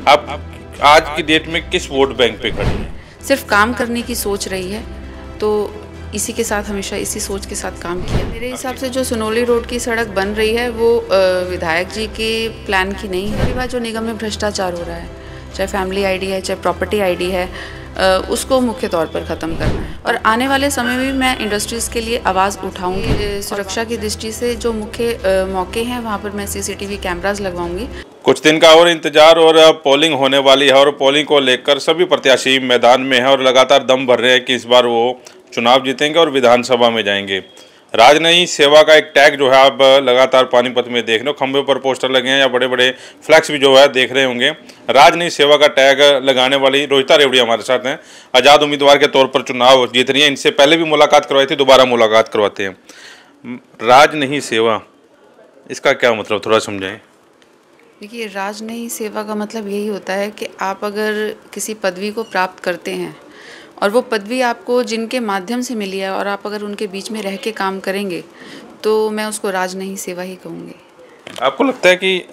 आप आज की डेट में किस वोट बैंक पे खड़े हैं? सिर्फ काम करने की सोच रही है, तो इसी के साथ हमेशा इसी सोच के साथ काम किया। मेरे हिसाब से जो सुनोली रोड की सड़क बन रही है वो विधायक जी के प्लान की नहीं है। पहली बात, जो निगम में भ्रष्टाचार हो रहा है, चाहे फैमिली आईडी है, चाहे प्रॉपर्टी आईडी है, उसको मुख्य तौर पर ख़त्म करना है। और आने वाले समय में मैं इंडस्ट्रीज़ के लिए आवाज़ उठाऊंगी। सुरक्षा की दृष्टि से जो मुख्य मौके हैं वहाँ पर मैं CCTV कैमराज लगवाऊंगी। कुछ दिन का और इंतजार और अब पोलिंग होने वाली है और पोलिंग को लेकर सभी प्रत्याशी मैदान में हैं और लगातार दम भर रहे हैं कि इस बार वो चुनाव जीतेंगे और विधानसभा में जाएंगे। राजनयी सेवा का एक टैग जो है आप लगातार पानीपत में देख रहे हो, खंभे पर पोस्टर लगे हैं या बड़े बड़े फ्लैक्स भी जो है देख रहे होंगे। राजनयी सेवा का टैग लगाने वाली रोहिता रेवड़ी हमारे साथ हैं, आज़ाद उम्मीदवार के तौर पर चुनाव जीत रही हैं। इनसे पहले भी मुलाकात करवाई थी, दोबारा मुलाकात करवाते हैं। राजनयी सेवा, इसका क्या मतलब, थोड़ा समझाएं। देखिए, राजनयी सेवा का मतलब यही होता है कि आप अगर किसी पदवी को प्राप्त करते हैं और वो पदवी आपको जिनके माध्यम से मिली है और आप अगर उनके बीच में रह के काम करेंगे तो मैं उसको राजनयी सेवा ही कहूँगी। आपको लगता है कि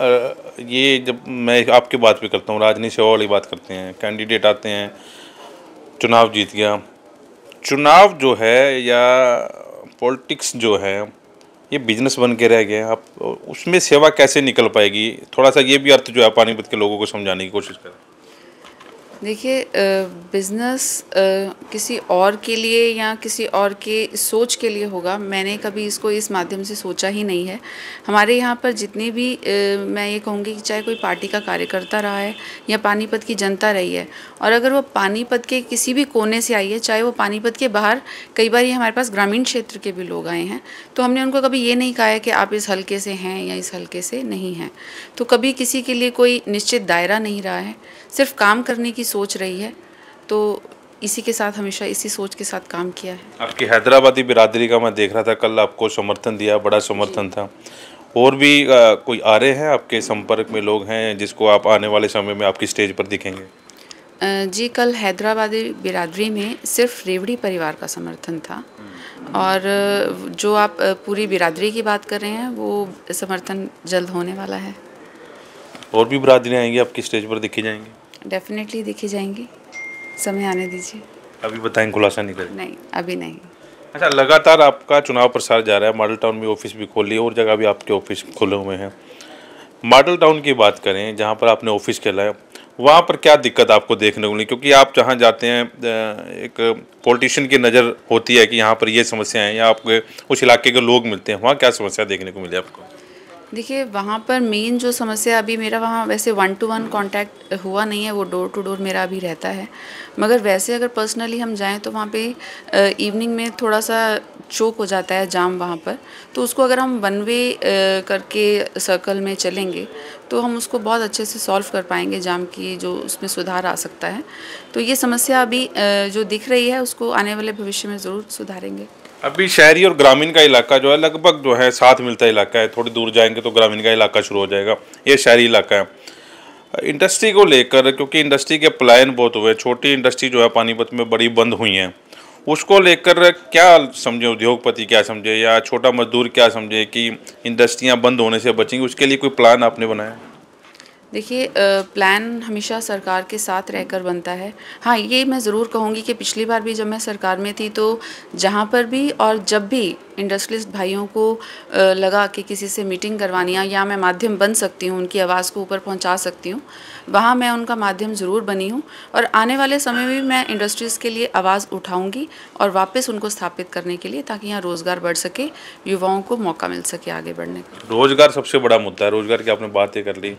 ये जब मैं आपकी बात भी करता हूँ, राजनीति सेवा वाली बात करते हैं, कैंडिडेट आते हैं, चुनाव जीत गया, चुनाव जो है या पॉलिटिक्स जो है ये बिजनेस बन के रह गया, आप उसमें सेवा कैसे निकल पाएगी? थोड़ा सा ये भी अर्थ जो है पानीपत के लोगों को समझाने की कोशिश करें। देखिए, बिज़नेस किसी और के लिए या किसी और के सोच के लिए होगा, मैंने कभी इसको इस माध्यम से सोचा ही नहीं है। हमारे यहाँ पर जितने भी मैं ये कहूँगी कि चाहे कोई पार्टी का कार्यकर्ता रहा है या पानीपत की जनता रही है, और अगर वो पानीपत के किसी भी कोने से आई है, चाहे वो पानीपत के बाहर, कई बार ये हमारे पास ग्रामीण क्षेत्र के भी लोग आए हैं, तो हमने उनको कभी ये नहीं कहा है कि आप इस हलके से हैं या इस हलके से नहीं हैं। तो कभी किसी के लिए कोई निश्चित दायरा नहीं रहा है, सिर्फ काम करने की सोच रही है, तो इसी के साथ हमेशा इसी सोच के साथ काम किया है। आपकी हैदराबादी बिरादरी का मैं देख रहा था, कल आपको समर्थन दिया, बड़ा समर्थन था। और भी कोई आ रहे हैं आपके संपर्क में लोग हैं जिसको आप आने वाले समय में आपकी स्टेज पर दिखेंगे? जी, कल हैदराबादी बिरादरी में सिर्फ रेवड़ी परिवार का समर्थन था, और जो आप पूरी बिरादरी की बात कर रहे हैं वो समर्थन जल्द होने वाला है। और भी बिरादरियाँ आएंगी आपकी स्टेज पर दिखी जाएंगी? डेफिनेटली दिखी जाएंगी, समय आने दीजिए। अभी बताएं, खुलासा नहीं करें? नहीं, अभी नहीं। अच्छा, लगातार आपका चुनाव प्रसार जा रहा है, मॉडल टाउन में ऑफिस भी खोल लिया और जगह भी आपके ऑफिस खुले हुए हैं। मॉडल टाउन की बात करें, जहाँ पर आपने ऑफिस खोला है, वहाँ पर क्या दिक्कत आपको देखने को मिली? क्योंकि आप जहाँ जाते हैं एक पॉलिटिशियन की नज़र होती है कि यहाँ पर ये समस्या है, या आपके उस इलाके के लोग मिलते हैं, वहाँ क्या समस्या देखने को मिली आपको? देखिए, वहाँ पर मेन जो समस्या, अभी मेरा वहाँ वैसे 1-to-1 कांटेक्ट हुआ नहीं है, वो डोर टू डोर मेरा अभी रहता है, मगर वैसे अगर पर्सनली हम जाएं तो वहाँ पे इवनिंग में थोड़ा सा चोक हो जाता है, जाम वहाँ पर। तो उसको अगर हम वन वे करके सर्कल में चलेंगे तो हम उसको बहुत अच्छे से सॉल्व कर पाएंगे, जाम की जो उसमें सुधार आ सकता है। तो ये समस्या अभी जो दिख रही है उसको आने वाले भविष्य में ज़रूर सुधारेंगे। अभी शहरी और ग्रामीण का इलाका जो है लगभग जो है साथ मिलता इलाका है, थोड़ी दूर जाएंगे तो ग्रामीण का इलाका शुरू हो जाएगा, ये शहरी इलाका है। इंडस्ट्री को लेकर, क्योंकि इंडस्ट्री के पलायन बहुत हुए, छोटी इंडस्ट्री जो है पानीपत में बड़ी बंद हुई हैं, उसको लेकर क्या समझे उद्योगपति, क्या समझे या छोटा मजदूर क्या समझे कि इंडस्ट्रियाँ बंद होने से बचेंगी? उसके लिए कोई प्लान आपने बनाया? देखिए, प्लान हमेशा सरकार के साथ रहकर बनता है। हाँ, ये मैं ज़रूर कहूँगी कि पिछली बार भी जब मैं सरकार में थी तो जहाँ पर भी और जब भी इंडस्ट्रियलिस्ट भाइयों को लगा कि किसी से मीटिंग करवानी है या मैं माध्यम बन सकती हूँ, उनकी आवाज़ को ऊपर पहुँचा सकती हूँ, वहाँ मैं उनका माध्यम ज़रूर बनी हूँ। और आने वाले समय में भी मैं इंडस्ट्रीज़ के लिए आवाज़ उठाऊँगी और वापस उनको स्थापित करने के लिए, ताकि यहाँ रोज़गार बढ़ सके, युवाओं को मौका मिल सके आगे बढ़ने का। रोजगार सबसे बड़ा मुद्दा है, रोजगार की आपने बात ही कर ली।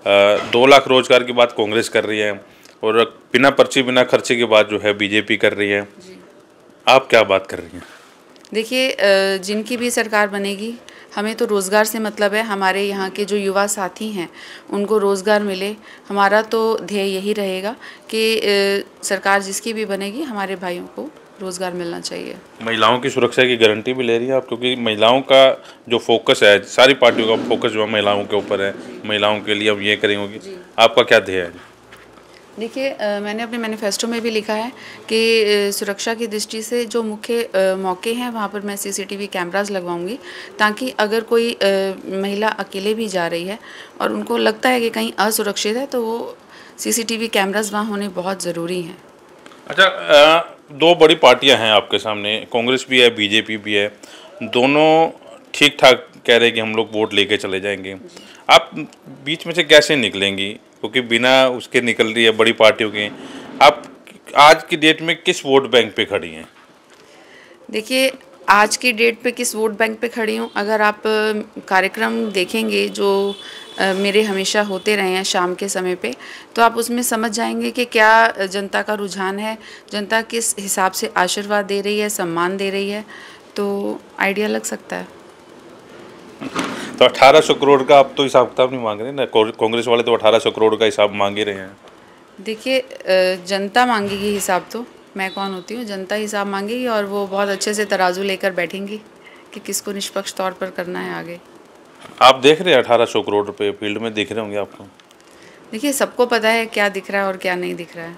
2 लाख रोजगार की बात कांग्रेस कर रही है और बिना पर्ची बिना खर्चे की बात जो है बीजेपी कर रही है, आप क्या बात कर रही हैं? देखिए, जिनकी भी सरकार बनेगी, हमें तो रोज़गार से मतलब है। हमारे यहाँ के जो युवा साथी हैं उनको रोज़गार मिले, हमारा तो ध्येय यही रहेगा कि सरकार जिसकी भी बनेगी हमारे भाइयों को रोज़गार मिलना चाहिए। महिलाओं की सुरक्षा की गारंटी भी ले रही है आप? क्योंकि महिलाओं का जो फोकस है, सारी पार्टियों का फोकस जो है महिलाओं के ऊपर है, महिलाओं के लिए अब ये करेंगे, आपका क्या ध्येय है? देखिए मैंने अपने मैनिफेस्टो में भी लिखा है कि सुरक्षा की दृष्टि से जो मुख्य मौके हैं वहाँ पर मैं सीसीटीवी कैमरास लगवाऊंगी, ताकि अगर कोई महिला अकेले भी जा रही है और उनको लगता है कि कहीं असुरक्षित है तो वो सीसीटीवी कैमरास वहाँ होने बहुत ज़रूरी हैं। अच्छा, दो बड़ी पार्टियां हैं आपके सामने, कांग्रेस भी है, बीजेपी भी है। दोनों ठीक ठाक कह रहे हैं कि हम लोग वोट लेके चले जाएंगे। आप बीच में से कैसे निकलेंगी, क्योंकि बिना उसके निकल रही है बड़ी पार्टियों की। आप आज की डेट में किस वोट बैंक पे खड़ी हैं? देखिए आज की डेट पे किस वोट बैंक पे खड़ी हूँ, अगर आप कार्यक्रम देखेंगे जो मेरे हमेशा होते रहे हैं शाम के समय पे, तो आप उसमें समझ जाएंगे कि क्या जनता का रुझान है, जनता किस हिसाब से आशीर्वाद दे रही है, सम्मान दे रही है, तो आइडिया लग सकता है। तो 1800 करोड़ का आप तो हिसाब किताब नहीं मांग रहे ना, कांग्रेस वाले तो 1800 करोड़ का हिसाब मांग ही रहे हैं। देखिए जनता मांगेगी हिसाब, तो मैं कौन होती हूँ, जनता हिसाब मांगेगी और वो बहुत अच्छे से तराजू लेकर बैठेंगी कि किसको निष्पक्ष तौर पर करना है आगे। आप देख रहे हैं 1800 करोड़ रुपए फील्ड में दिख रहे होंगे आपको? देखिए सबको पता है क्या दिख रहा है और क्या नहीं दिख रहा है।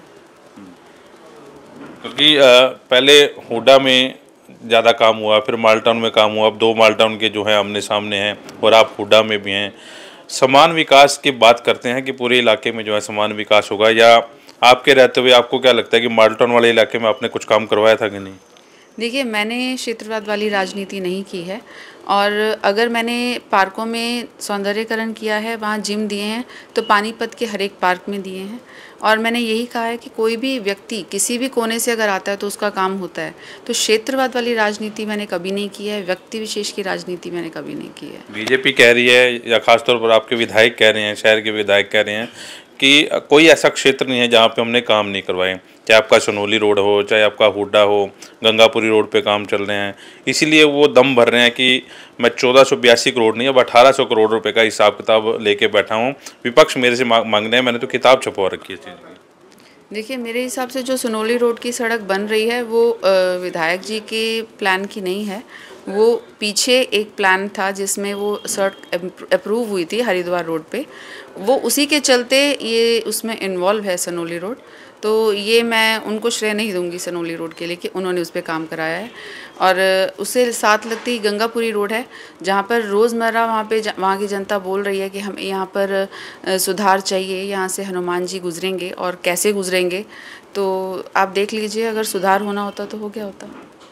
क्योंकि पहले हुडा में ज़्यादा काम हुआ, फिर मालटाउन में काम हुआ, अब दो मालटाउन के जो हैं आमने सामने हैं और आप हुडा में भी हैं। समान विकास की बात करते हैं कि पूरे इलाके में जो है समान विकास होगा, या आपके रहते हुए आपको क्या लगता है कि मालटाउन वाले इलाके में आपने कुछ काम करवाया था कि नहीं? देखिए मैंने क्षेत्रवाद वाली राजनीति नहीं की है, और अगर मैंने पार्कों में सौंदर्यकरण किया है, वहाँ जिम दिए हैं, तो पानीपत के हर एक पार्क में दिए हैं। और मैंने यही कहा है कि कोई भी व्यक्ति किसी भी कोने से अगर आता है तो उसका काम होता है। तो क्षेत्रवाद वाली राजनीति मैंने कभी नहीं की है, व्यक्ति विशेष की राजनीति मैंने कभी नहीं की है। बीजेपी कह रही है, या खासतौर पर आपके विधायक कह रहे हैं, शहर के विधायक कह रहे हैं कि कोई ऐसा क्षेत्र नहीं है जहाँ पे हमने काम नहीं करवाए, चाहे आपका सनोली रोड हो, चाहे आपका हुड्डा हो, गंगापुरी रोड पे काम चल रहे हैं। इसीलिए वो दम भर रहे हैं कि मैं 1482 करोड़ नहीं, अब 1800 करोड़ रुपए का हिसाब किताब लेके बैठा हूँ। विपक्ष मेरे से मांग रहे हैं, मैंने तो किताब छपवा रखी है इस चीज़ की। देखिए मेरे हिसाब से जो सनोली रोड की सड़क बन रही है वो विधायक जी के प्लान की नहीं है। वो पीछे एक प्लान था जिसमें वो सड़क अप्रूव हुई थी हरिद्वार रोड पे, वो उसी के चलते ये उसमें इन्वॉल्व है सनोली रोड। तो ये मैं उनको श्रेय नहीं दूंगी सनोली रोड के लिए कि उन्होंने उस पर काम कराया है। और उससे साथ लगती गंगापुरी रोड है, जहाँ पर रोज़मर्रा वहाँ की जनता बोल रही है कि हमें यहाँ पर सुधार चाहिए, यहाँ से हनुमान जी गुजरेंगे और कैसे गुजरेंगे। तो आप देख लीजिए, अगर सुधार होना होता तो हो गया होता।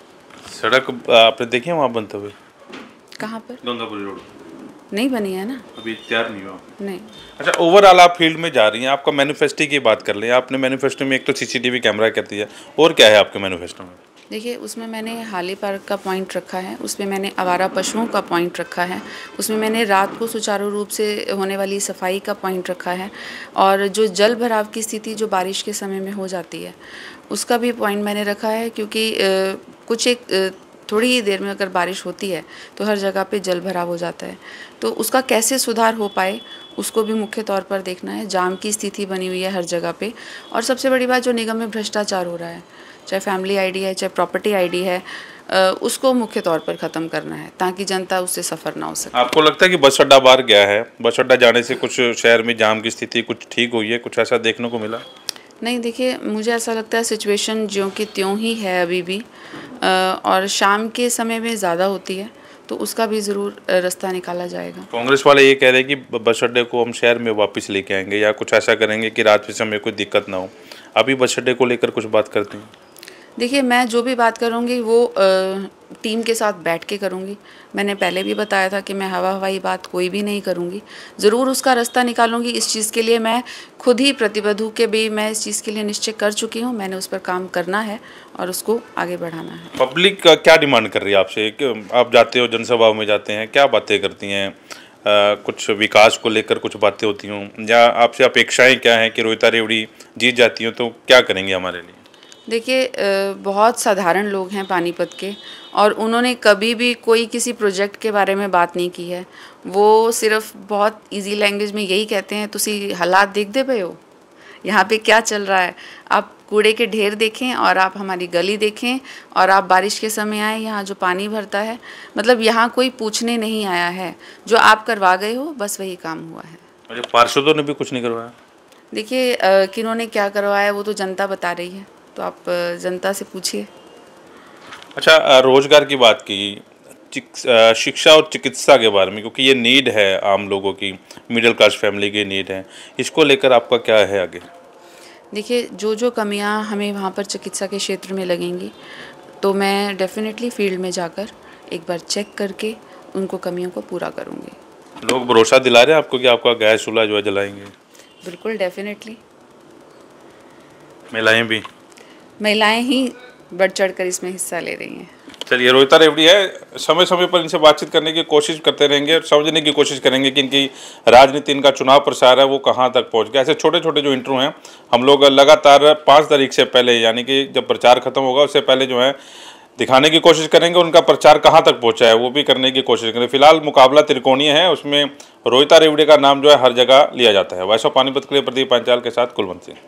सड़क आपने देखी है वहाँ बनते हुए? कहाँ पर? गंगापुरी रोड नहीं बनी है ना, अभी तैयार नहीं हुआ। नहीं। अच्छा, ओवरऑल आप फील्ड में जा रही हैं, आपका मैनिफेस्टो की बात कर लें। आपने मैनिफेस्टो में एक तो सीसीटीवी कैमरा कहती है, और क्या है आपके मैनिफेस्टो में? देखिए उसमें मैंने हाली पार्क का पॉइंट रखा है, उसमें मैंने आवारा पशुओं का पॉइंट रखा है, उसमें मैंने रात को सुचारू रूप से होने वाली सफाई का पॉइंट रखा है, और जो जल भराव की स्थिति जो बारिश के समय में हो जाती है उसका भी पॉइंट मैंने रखा है। क्योंकि कुछ एक थोड़ी ही देर में अगर बारिश होती है तो हर जगह पे जल भराव हो जाता है, तो उसका कैसे सुधार हो पाए उसको भी मुख्य तौर पर देखना है। जाम की स्थिति बनी हुई है हर जगह पे, और सबसे बड़ी बात जो निगम में भ्रष्टाचार हो रहा है, चाहे फैमिली आईडी है चाहे प्रॉपर्टी आईडी है, उसको मुख्य तौर पर ख़त्म करना है ताकि जनता उससे सफ़र ना हो सके। आपको लगता है कि बस अड्डा बाहर गया है, बस अड्डा जाने से कुछ शहर में जाम की स्थिति कुछ ठीक हुई है, कुछ ऐसा देखने को मिला? नहीं, देखिए मुझे ऐसा लगता है सिचुएशन ज्यों की त्यों ही है अभी भी, और शाम के समय में ज़्यादा होती है, तो उसका भी ज़रूर रास्ता निकाला जाएगा। कांग्रेस वाले ये कह रहे हैं कि बस अड्डे को हम शहर में वापस लेके आएंगे, या कुछ ऐसा करेंगे कि रात के समय कोई दिक्कत ना हो। अभी बस अड्डे को लेकर कुछ बात करते हैं? देखिए मैं जो भी बात करूँगी वो टीम के साथ बैठ के करूँगी। मैंने पहले भी बताया था कि मैं हवाई बात कोई भी नहीं करूँगी, ज़रूर उसका रास्ता निकालूंगी। इस चीज़ के लिए मैं खुद ही प्रतिबद्ध हूँ कि भी मैं इस चीज़ के लिए निश्चय कर चुकी हूँ, मैंने उस पर काम करना है और उसको आगे बढ़ाना है। पब्लिक क्या डिमांड कर रही है आपसे? आप जाते हो जनसभाओं में, जाते हैं, क्या बातें करती हैं? कुछ विकास को लेकर कुछ बातें होती हों, या आपसे अपेक्षाएं क्या हैं कि रोहिता रेवड़ी जीत जाती हो तो क्या करेंगे हमारे लिए? देखिए बहुत साधारण लोग हैं पानीपत के, और उन्होंने कभी भी कोई किसी प्रोजेक्ट के बारे में बात नहीं की है। वो सिर्फ बहुत इजी लैंग्वेज में यही कहते हैं, तुसी हालात देख दे पे हो, यहाँ पे क्या चल रहा है। आप कूड़े के ढेर देखें और आप हमारी गली देखें, और आप बारिश के समय आए, यहाँ जो पानी भरता है, मतलब यहाँ कोई पूछने नहीं आया है। जो आप करवा गए हो बस वही काम हुआ है। अच्छा, पार्षदों ने भी कुछ नहीं करवाया? देखिए किन्होंने क्या करवाया वो तो जनता बता रही है, तो आप जनता से पूछिए। अच्छा, रोजगार की बात की, शिक्षा और चिकित्सा के बारे में, क्योंकि ये नीड है आम लोगों की, मिडिल क्लास फैमिली की नीड है, इसको लेकर आपका क्या है आगे? देखिए जो जो कमियां हमें वहाँ पर चिकित्सा के क्षेत्र में लगेंगी, तो मैं डेफिनेटली फील्ड में जाकर एक बार चेक करके उनको कमियों को पूरा करूँगी। लोग भरोसा दिला रहे हैं आपको कि आपका गैस चूल्हा जो है जलाएंगे? बिल्कुल डेफिनेटली। महिलाएं भी? महिलाएं ही बढ़ चढ़ कर इसमें हिस्सा ले रही हैं। चलिए, रोहिता रेवड़ी है, समय समय पर इनसे बातचीत करने की कोशिश करते रहेंगे और समझने की कोशिश करेंगे कि इनकी राजनीति, इनका चुनाव प्रचार है वो कहाँ तक पहुँच गया। ऐसे छोटे छोटे जो इंटरव्यू हैं हम लोग लगातार 5 तारीख से पहले, यानी कि जब प्रचार खत्म होगा उससे पहले जो है दिखाने की कोशिश करेंगे, उनका प्रचार कहाँ तक पहुँचा है वो भी करने की कोशिश करेंगे। फिलहाल मुकाबला त्रिकोणीय है, उसमें रोहिता रेवड़ी का नाम जो है हर जगह लिया जाता है। वॉइस ऑफ पानीपत के लिए प्रदीप पांचाल के साथ कुलवंत सिंह।